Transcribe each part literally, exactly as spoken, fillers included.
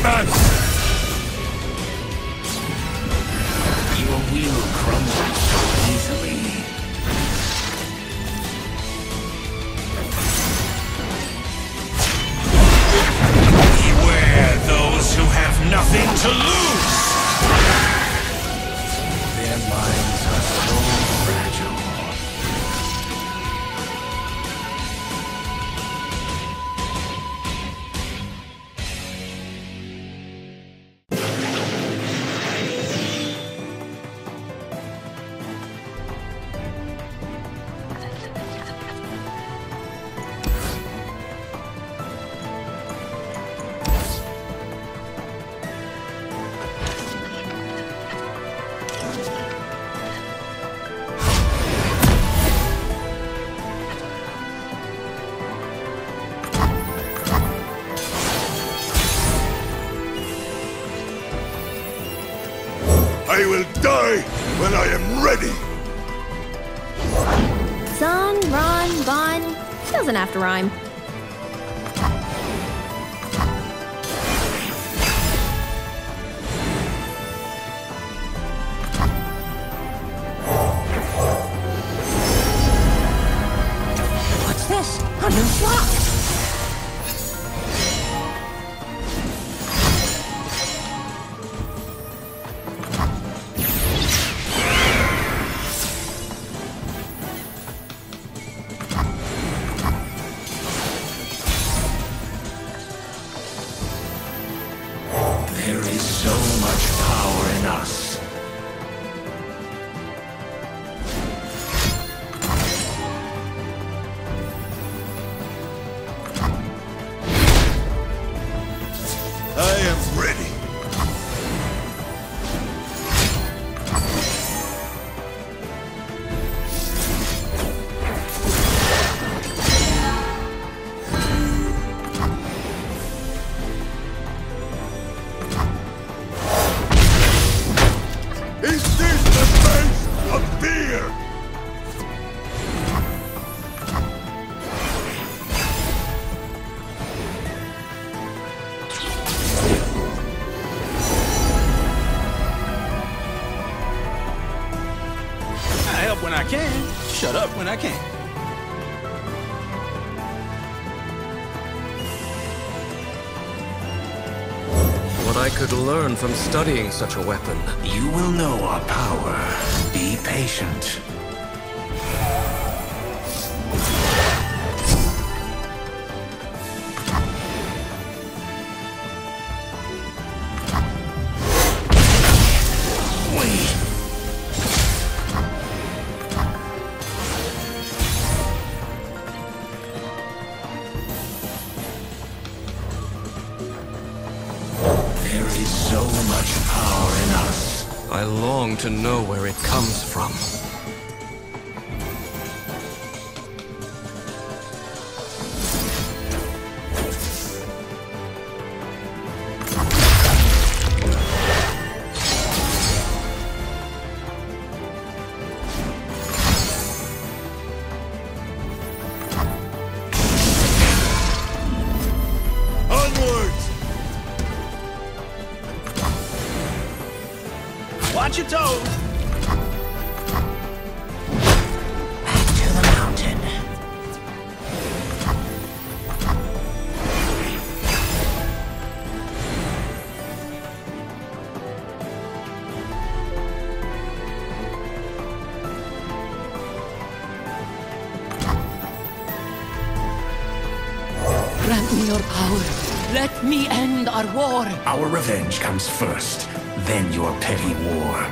demon! Your will crumbles so easily. Beware those who have nothing to lose! Their minds are so fragile. I will die when I am ready! Sun, run, bun. Doesn't have to rhyme. What's this? A new flock! There is so much power in us. I am ready! Is this the face of fear? I help when I can. Shut up when I can't. What I could learn from studying such a weapon. You will know our power. Be patient. Wait. There is so much power in us. I long to know where it comes from. Onwards! Watch your toes. Back to the mountain. Grant me your power. Let me end our war. Our revenge comes first, then your petty war.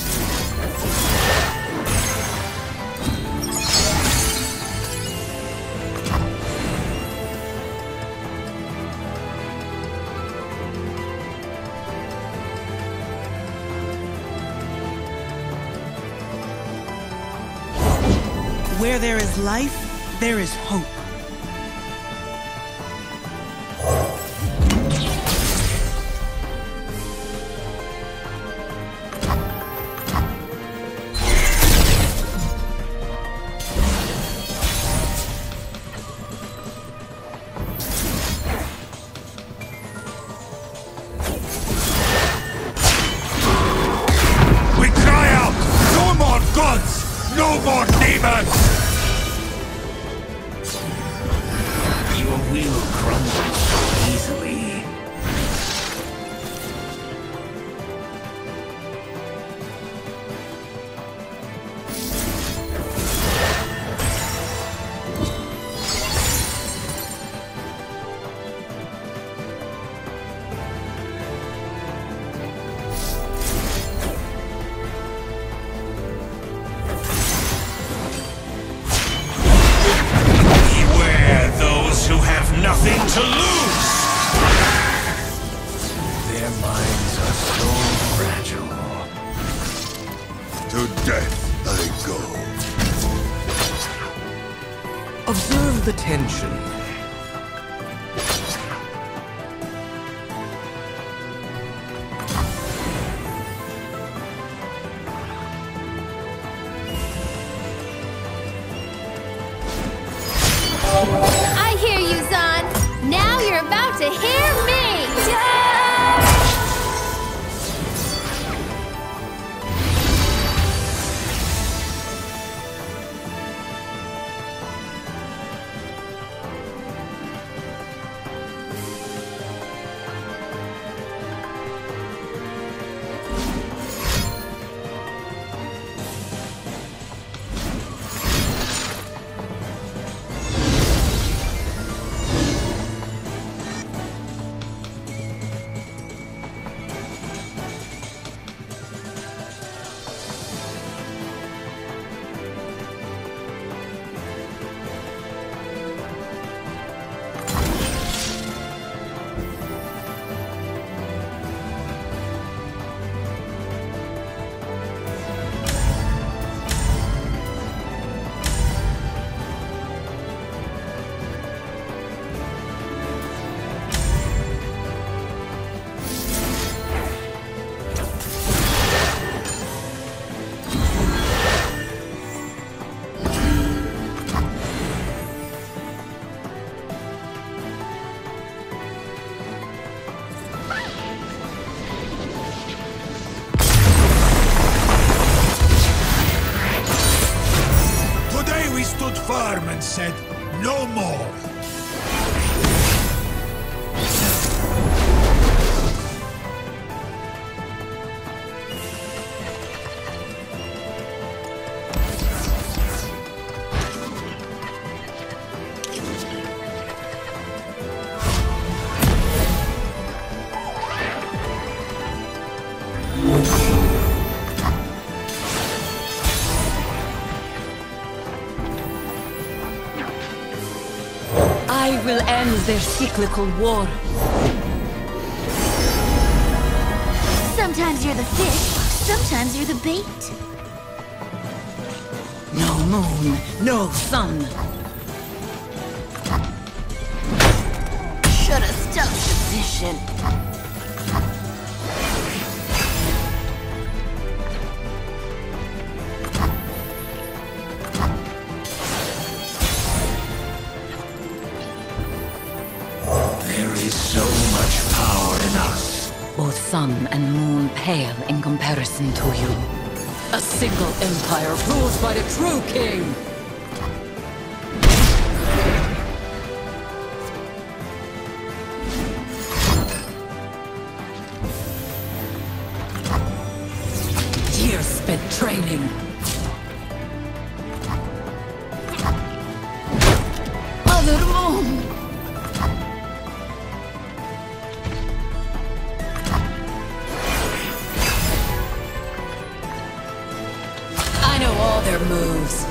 Where there is life, there is hope. more demons! Your will crumbles so easily. Nothing to lose! Their minds are so fragile. To death I go. Observe the tension. I hear you, Zahn. Now you're about to hear me! Firm and said, no more. I will end their cyclical war. Sometimes you're the fish, sometimes you're the bait. No moon, no sun. Should've stuck position. There is so much power in us. Both sun and moon pale in comparison to you. A single empire ruled by the true king! Years spent training. Other moon! I know all their moves.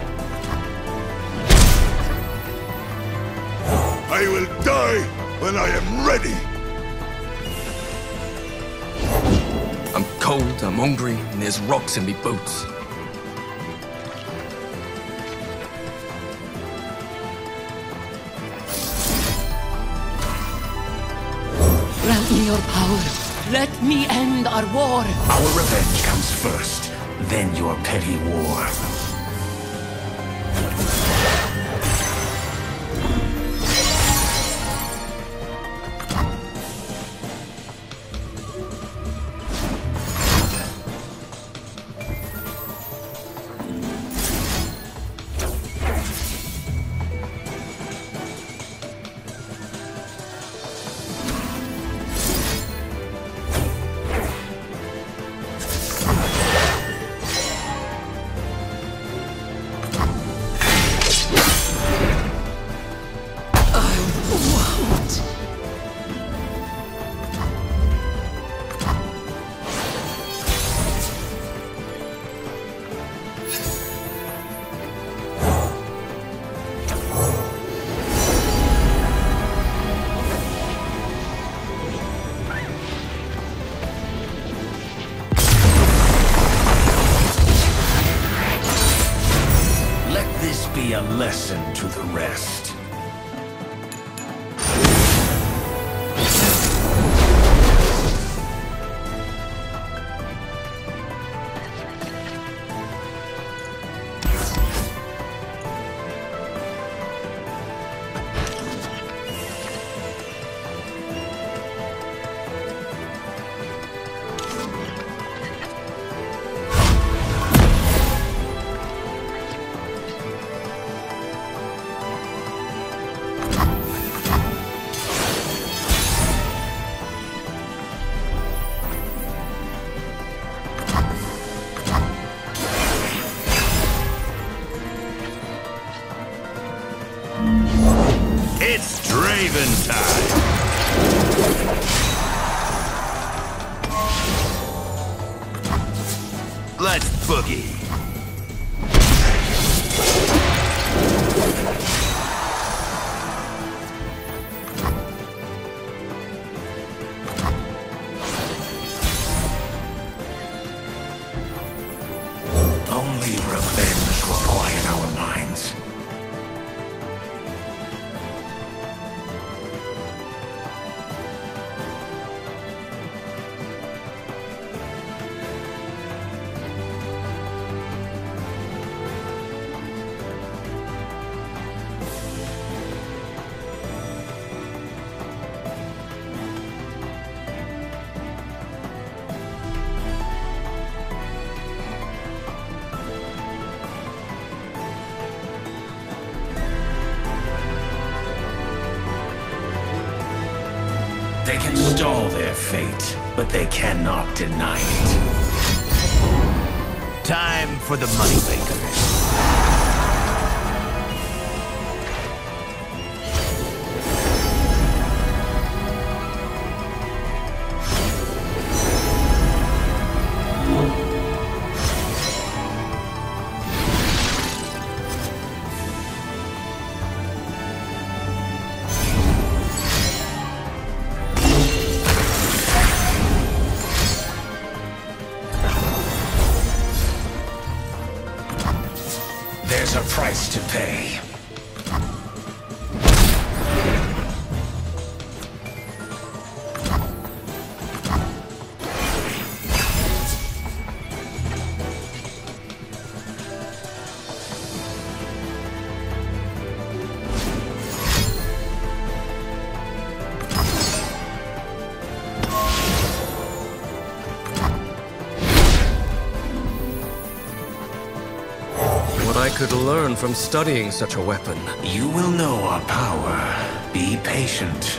I will die when I am ready. I'm cold, I'm hungry, and there's rocks in me boots. Grant me your power. Let me end our war. Our revenge comes first, then your petty war. be a lesson to the rest. It's Draven time! Let's boogie! Only revenge will quiet our minds. They can stall their fate, but they cannot deny it. Time for the moneymakers. There's a price to pay. What I could learn from studying such a weapon. You will know our power. Be patient.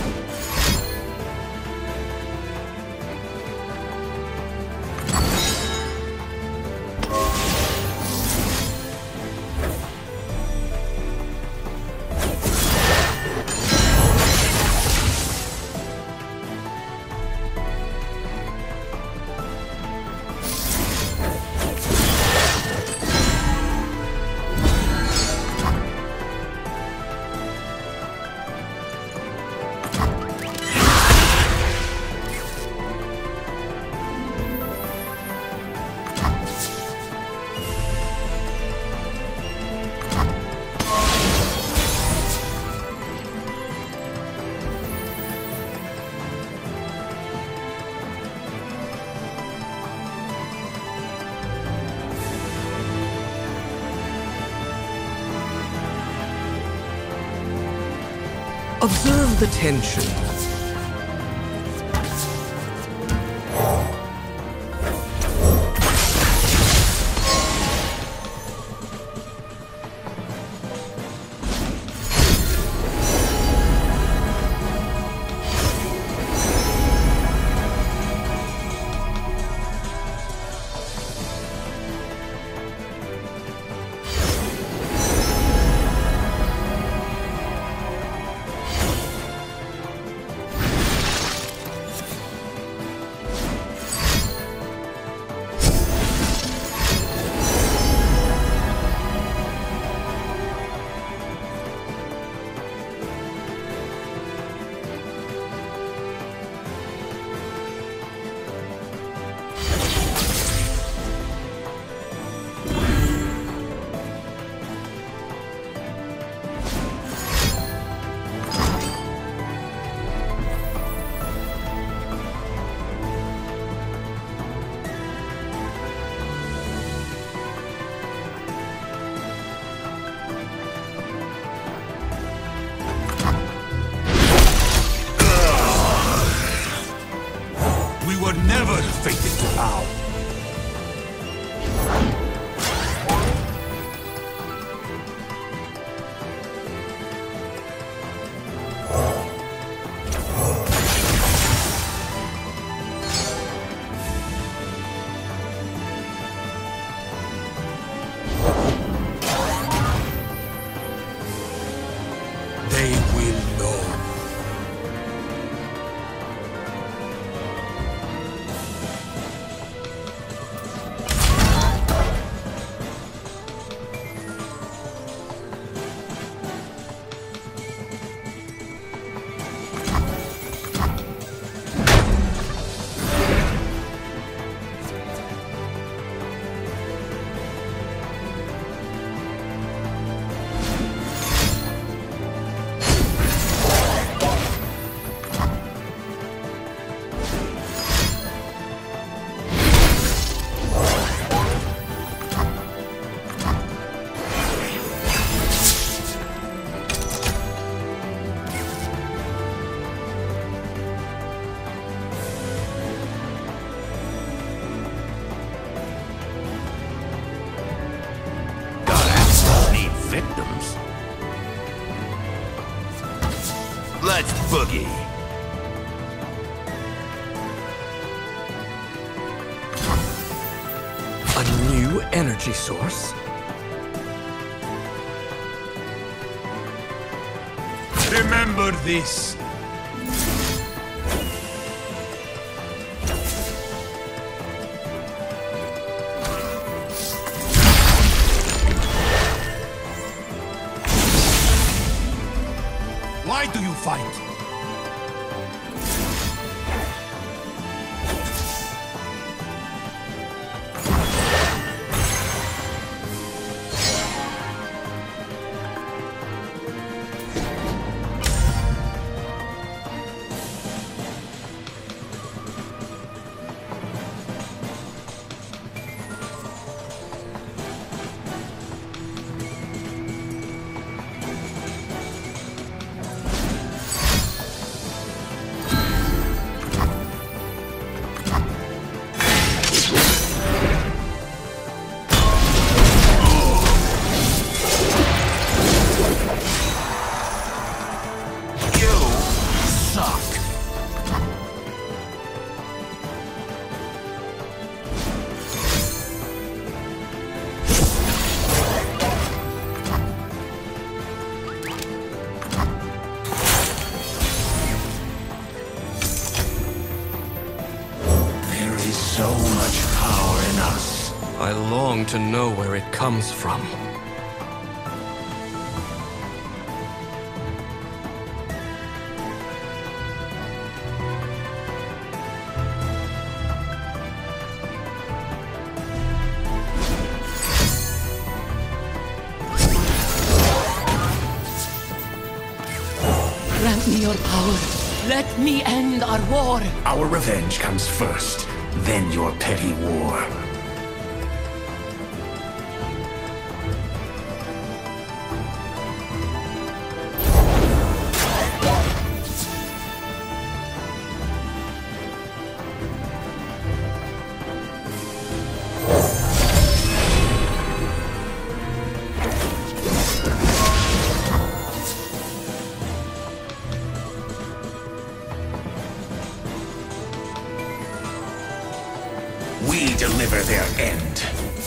Observe the tension. never fated to bow. They will know. Victims. Let's boogie. A new energy source? Remember this. Why do you fight? So much power in us. I long to know where it comes from. Grant me your power. Let me end our war. Our revenge comes first, then your petty war. We deliver their end.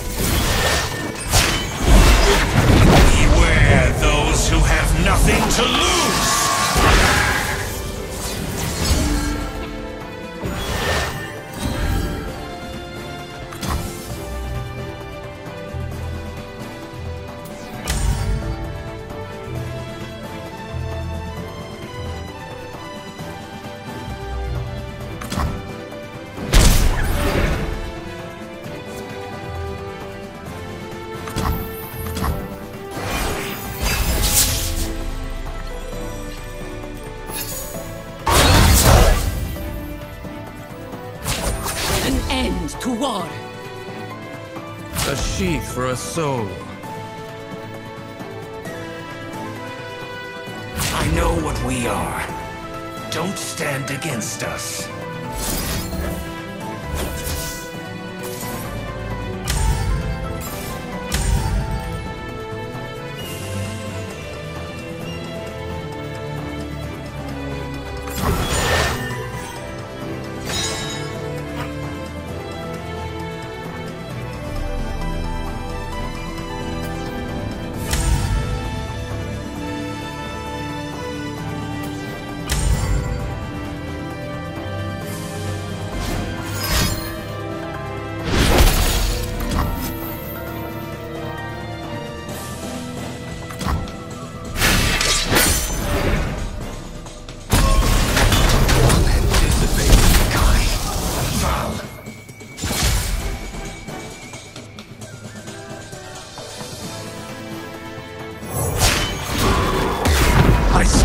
Beware those who have nothing to lose! End to war. A sheath for a soul. I know what we are. Don't stand against us.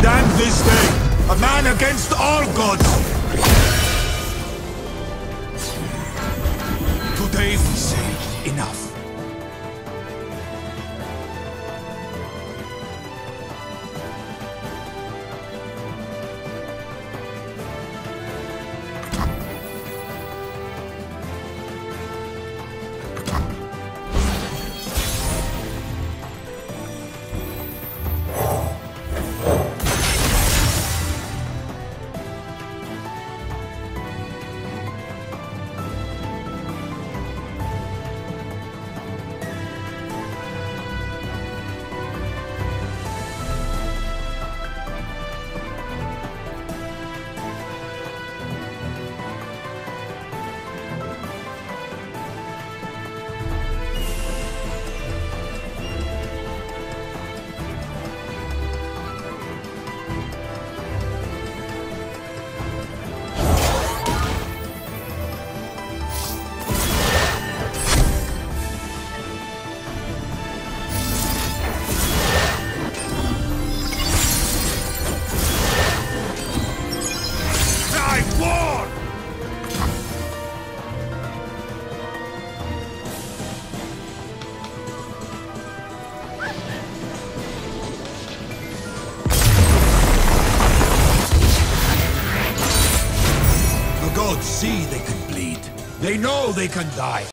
stand this day, a man against all gods. Today we say enough. The gods see they can bleed. They know they can die.